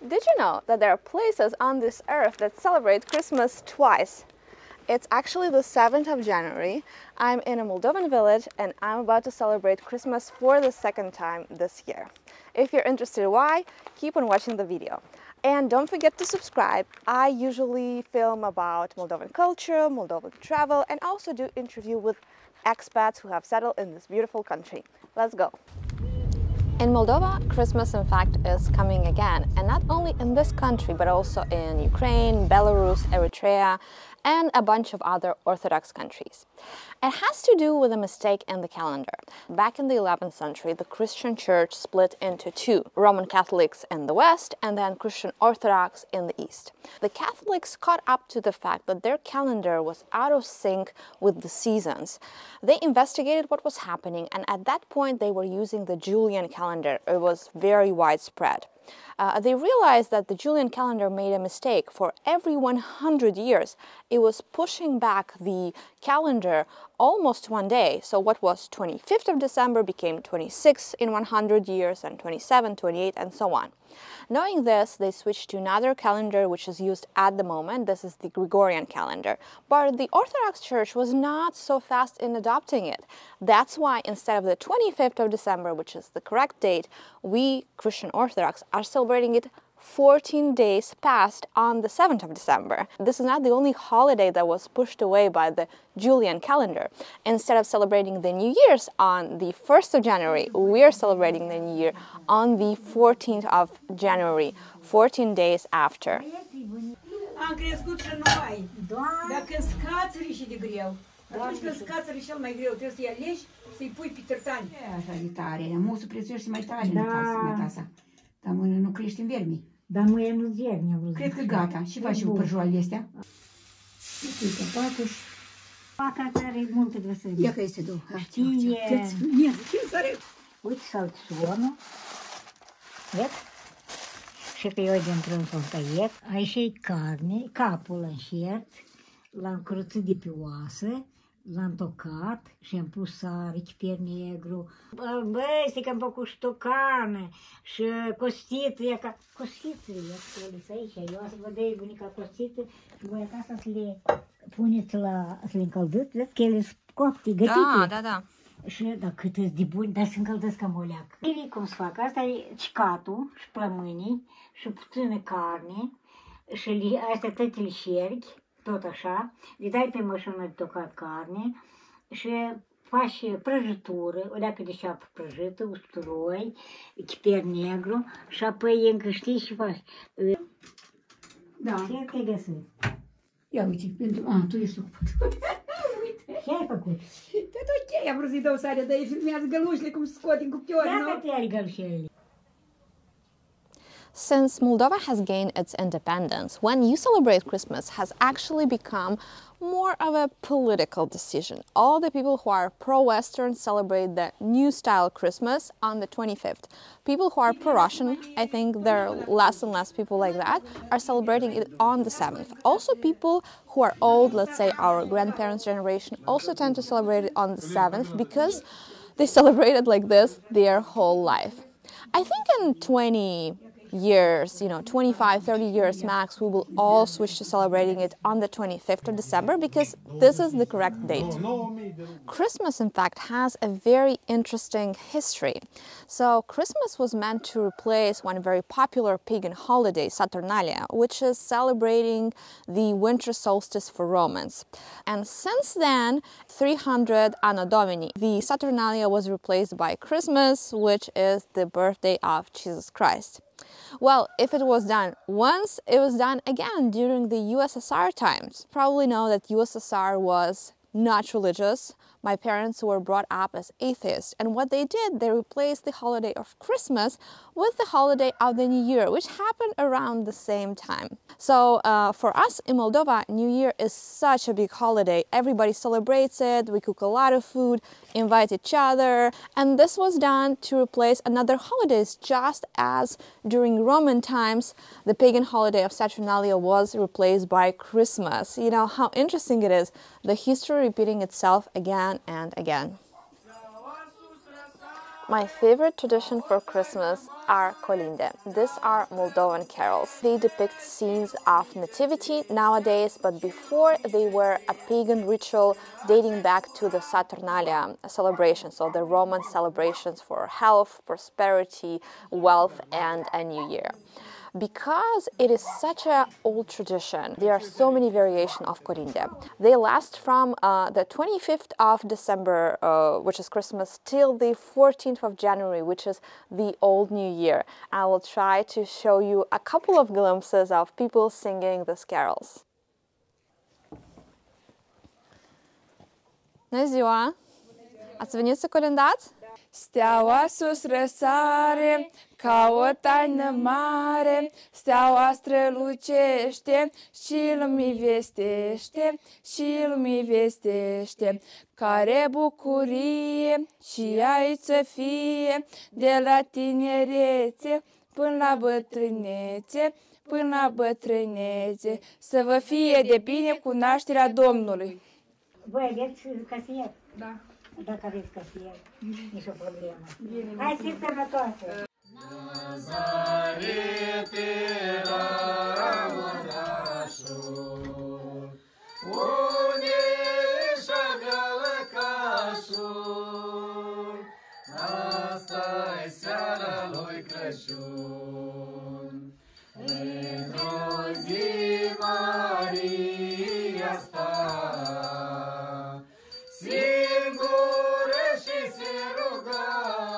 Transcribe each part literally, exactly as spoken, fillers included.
Did you know that there are places on this earth that celebrate Christmas twice? It's actually the seventh of January. I'm in a Moldovan village and I'm about to celebrate Christmas for the second time this year. If you're interested why, keep on watching the video. And don't forget to subscribe. I usually film about Moldovan culture, Moldovan travel, and also do interview with expats who have settled in this beautiful country. Let's go. In Moldova, Christmas in fact is coming again, and not only in this country but also in Ukraine, Belarus, Eritrea, and a bunch of other Orthodox countries. It has to do with a mistake in the calendar. Back in the eleventh century, the Christian church split into two, Roman Catholics in the west and then Christian Orthodox in the east. The Catholics caught up to the fact that their calendar was out of sync with the seasons. They investigated what was happening, and at that point they were using the Julian calendar. It was very widespread. Uh, they realized that the Julian calendar made a mistake. For every one hundred years, it was pushing back the calendar almost one day. So what was twenty-fifth of December became twenty-sixth in one hundred years, and twenty-seven, twenty-eight, and so on. Knowing this, they switched to another calendar which is used at the moment. This is the Gregorian calendar. But the Orthodox Church was not so fast in adopting it. That's why instead of the twenty-fifth of December, which is the correct date, we Christian Orthodox are celebrating it fourteen days past on the seventh of December. This is not the only holiday that was pushed away by the Julian calendar. Instead of celebrating the New Year's on the first of January, we are celebrating the New Year on the fourteenth of January, fourteen days after. Am crescut și noi. Dacă scați rișii de greu. Atunci când scați rișii cel mai greu, trebuie să-i alegi, să-i pui pe târtani. Așa de tare, musul prețuiește mai tare în casa. Dar mâine nu crește în vermi. Dar mâine nu vierni. Cred că gata. Și faci și părjoalele astea. Uite, pacuși. Paca are multe grăsări. Ia că este două. Știe. Ce sare? Uite salționul. Vezi? Și că eu dintr-un să-l tăiec. Aici e carne, capul înșert. L-am curățit de pe oasă. L-am tocat și am pus sare, chiper negru. Băi, stai că am făcut și tocană și costiță, e ca... Costiță, e acolo, aici, eu să vă dai bunica costiță și voi acasă să le puneți la... să le încălziți, vezi că ele sunt copte, gătite. Da, da, da. Și, da, cât de buni, dar se încălzesc ca moleac. Ele cum se fac? Asta e cicatul și plămânii și puțină carne și astea toate le șergi. Tot așa, le dai pe mașină de tocat carne și faci prăjitură, o leacă de șapă prăjită, usturoi, chiper negru și apoi încă știi și faci. Da. Ce te-ai găsit? Ia uite, pentru... A, tu ești ocupat. Uite. Ce ai făcut? Tot ok, am vrut să-i dau sare, dar ei filmează gălușile cum se scot din cuptoare, nu? Dacă te-ai gălușelele. Since Moldova has gained its independence, when you celebrate Christmas has actually become more of a political decision. All the people who are pro-Western celebrate the new style Christmas on the twenty-fifth. People who are pro-Russian, I think there are less and less people like that, are celebrating it on the seventh. Also people who are old, let's say our grandparents' generation, also tend to celebrate it on the seventh because they celebrate it like this their whole life. I think in twenty years, you know, twenty-five, thirty years max, we will all switch to celebrating it on the twenty-fifth of December because this is the correct date. Christmas, in fact, has a very interesting history. So Christmas was meant to replace one very popular pagan holiday, Saturnalia, which is celebrating the winter solstice for Romans. And since then, three hundred Anno Domini, the Saturnalia was replaced by Christmas, which is the birthday of Jesus Christ. Well, if it was done once, it was done again during the U S S R times. You probably know that U S S R was not religious. My parents were brought up as atheists, and what they did, they replaced the holiday of Christmas with the holiday of the New Year, which happened around the same time. So uh, for us in Moldova, New Year is such a big holiday. Everybody celebrates it, we cook a lot of food, invite each other, and this was done to replace another holidays, just as during Roman times, the pagan holiday of Saturnalia was replaced by Christmas. You know how interesting it is, the history repeating itself again and again. My favorite tradition for Christmas are colinde. These are Moldovan carols. They depict scenes of nativity nowadays, but before they were a pagan ritual dating back to the Saturnalia celebration, so the Roman celebrations for health, prosperity, wealth, and a new year. Because it is such an old tradition, there are so many variations of colinde. They last from uh, the twenty-fifth of December, uh, which is Christmas, till the fourteenth of January, which is the Old New Year. I will try to show you a couple of glimpses of people singing these carols. Bună ziua! Ați venit să colindați? Steaua sus răsare, ca o taină mare, steaua strălucește și lumii vestește, și lumii vestește. Care bucurie și aici să fie, de la tinerețe până la bătrânețe, până la bătrânețe, să vă fie de bine cu nașterea Domnului. Voi aveți casier? Da. Dacă aveți casier, nici o problemă. Bine, hai, fiți sănătoase! Nazaret era orașul, unde își avea lăcașul. Asta-i seara lui Crăciun. Într-o zi Maria sta singură și se ruga.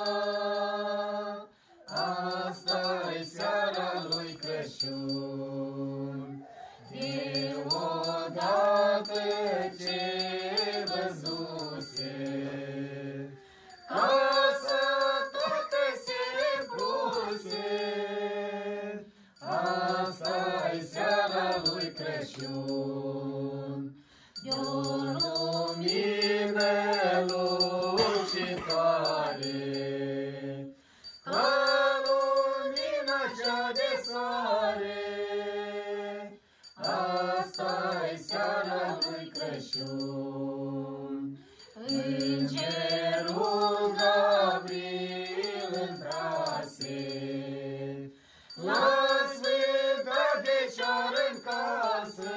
Asta-i seara lui Crăciun. Deodată ce văzuse, casa toată se împluse. Asta-i seara lui Crăciun. De-o lumină lucitoare, ca lumina cea de soare. Asta-i seara lui Crăciun. Îngerul Gabriel intrase la Sfânta Fecioară în casă.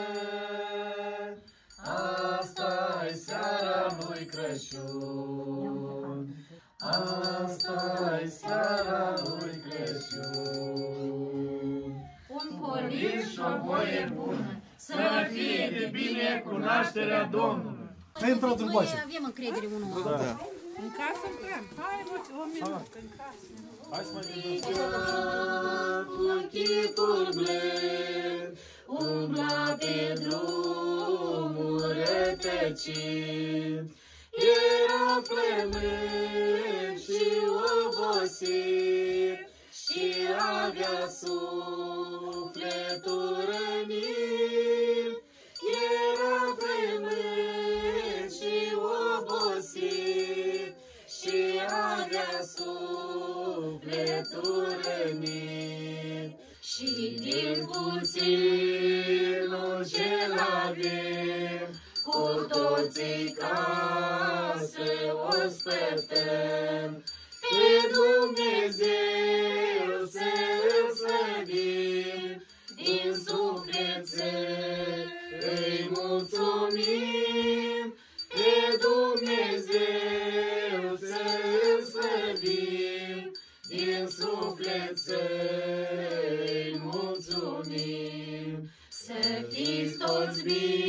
Asta-i seara lui Crăciun. Asta-i seara lui Crăciun. Un colic și o voie bună, să fie de bine cu nașterea Domnului. Hai, intrați în coace. Noi avem încredere unul în altul. Da. În casă vrem. Hai, mă, o minut, în casă. Hai să mai vedem. Cu chipul blând, umbla pe drumul rătăcit. Era flămând și obosit și avea sufletul rănit. Era flămând și obosit și avea sufletul rănit. Și din puținul ce-l avem, cu toții ca să o spărtăm, pe Dumnezeu să-L slăvim, din suflet să-i mulțumim, pe Dumnezeu să-L slăvim, din suflet să-i mulțumim. Să fiți toți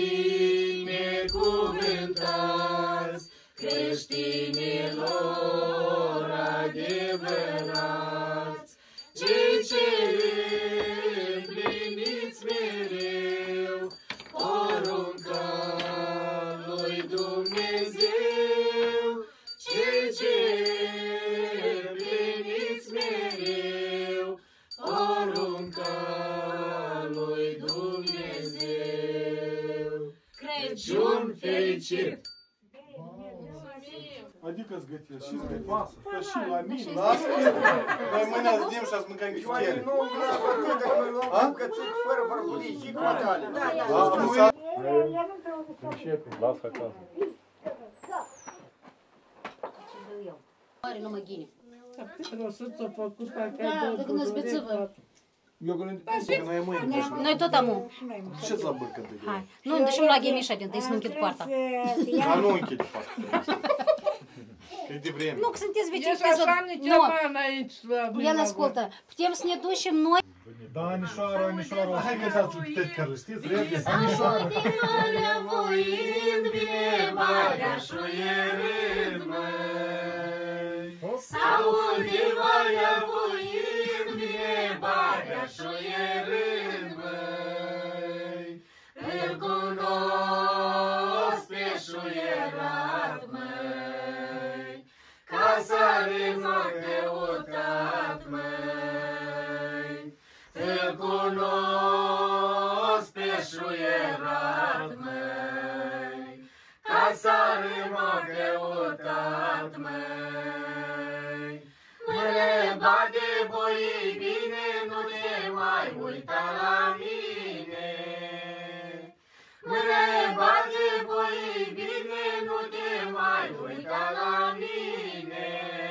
binecuvântați, creștinilor adevărați, cei ce împliniți mereu porunca lui Dumnezeu, cei ce împliniți mereu porunca lui Dumnezeu. Crăciun fericit! Adică-ți gătesc și-ți gătesc pasă, că și la mine. Lasă, noi mâine vedem și ați mâncat ghiftele. Nu, n-a făcut de că luăm bucățic fără farfurii și cu matale. Începe, lasă acasă. Are numai ghine. Rosuț-o făcut, parcă Da, ai de când îți bețivă. Eu gândesc că noi e mâine. Noi tot am. Ce-ți la bărcă de Hai, nu, ducem la Ghemișa din tâi să nu închid poarta. Dar nu închid poarta. E de vreme. Nu, că sunteți vecini. Ești așa nici aman aici. El ascultă. Putem să ne ducem noi. Da, anișoară, anișoară. Hai că dați un pitet care știți, repede. Anișoară. Valea voind vine marea șuierând, măi. S-aude valea voind vine marea șuierând, măi. Îl cunosc pe șuierat, măi. Ca s-are m-a căutat, măi. Îl cunosc pe șuierat, măi. Ca s-are m-a căutat, măi. Mâine bade boi bine, nu te mai uita la mine. Mâine bade boi bine, nu te mai uita la mine.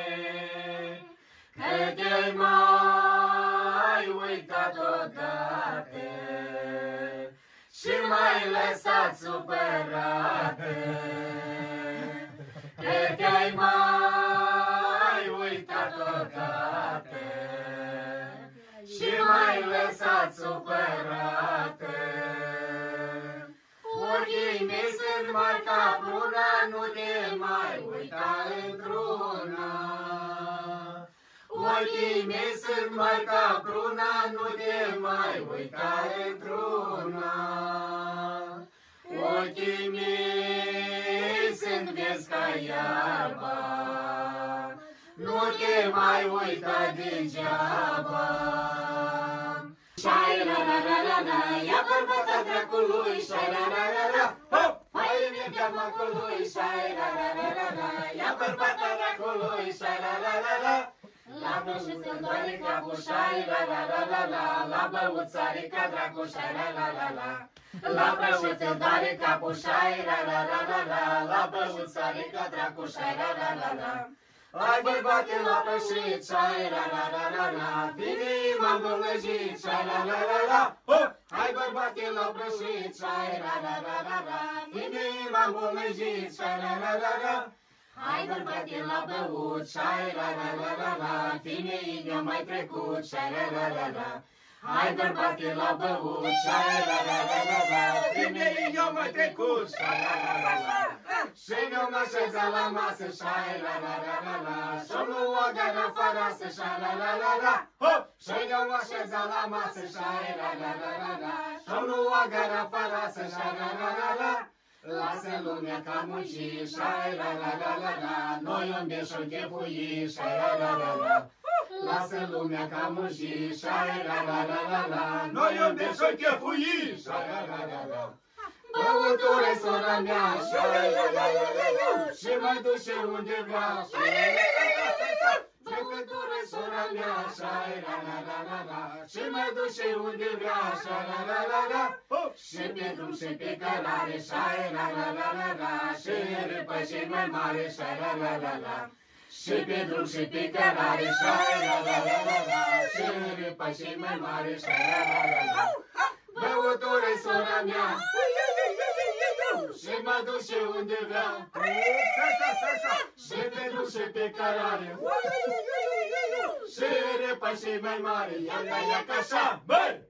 Că te-ai mai uitat odată și m-ai lăsat supărată. Că te-ai mai uitat odată și m-ai lăsat supărată. Ochii mei sunt mari ca pruna, nu te mai uita într-una. Ochii mei sunt mari ca pruna, nu te mai uita într-una. Ochii mei sunt vezi ca iarba, nu te mai uita degeaba. Șai-ra-ra-ra-ra, ia bărbata dracului, șai-ra-ra-ra-ra, hop! Hai mergea macului, șai-ra-ra-ra-ra, ia bărbata dracului, șai-ra-ra-ra-ra. La băuță doare capul, șai-ra-ra-ra-ra, la băuță are ca dracu, șai-ra-ra-ra-ra. La băuță doare capul, șai-ra-ra-ra-ra, la băuță are ca dracu, șai-ra-ra-ra-ra. Hai bărbate la pășit, șai-ra-ra-ra-ra-ra, vine m-am îmbolnăjit, șai-ra-ra-ra-ra, hop! Hai bărbate la pășit, șai-ra-ra-ra-ra-ra, vine m-am îmbolnăjit, șai-ra-ra-ra-ra. Hai bărbate la băut, șai-ra-ra-ra-ra-ra, fineii ne-au mai trecut, șai-ra-ra-ra-ra. Hai bărbate la băut, șai-ra-ra-ra-ra-ra, fineii ne-au mai trecut, șai-ra-ra-ra-ra. Și ne-am așezat la masă, șai-ra-ra-ra-ra-ra, și-am luat gara afară, șai-ra-ra-ra-ra, hop! Și ne-am așezat la masă, șai-ra-ra-ra-ra-ra, și-am luat gara afară, șai-ra-ra-ra-ra. Lasă lumea ca muncii, șai-ra-ra-ra-ra-ra, noi un beșo chefui, șai-ra-ra-ra-ra. Lasă lumea ca muncii, șai-ra-ra-ra-ra-ra, noi un beșo chefui, șai-ra-ra-ra-ra. Băutură, sora mea, șai-ra-ra-ra-ra-ra, și mă duce unde vrea, șai-ra-ra-ra-ra-ra. Băutură, sora mea, șai-ra-ra-ra-ra-ra, și mă duce unde vrea, șai-ra-ra-ra-ra. Și pe drum și pe cărare, șai-ra-ra-ra-ra-ra, și râpă și mai mare, șai-ra-ra-ra-ra. Și pe drum și pe cărare, șai-ra-ra-ra-ra-ra, și râpă și mai mare, șai-ra-ra-ra-ra. Băutură, sora mea, și mă duce unde vrea, și pe drum și pe cărare, și râpă și mai mare, ia-ca, ia-ca așa, băi!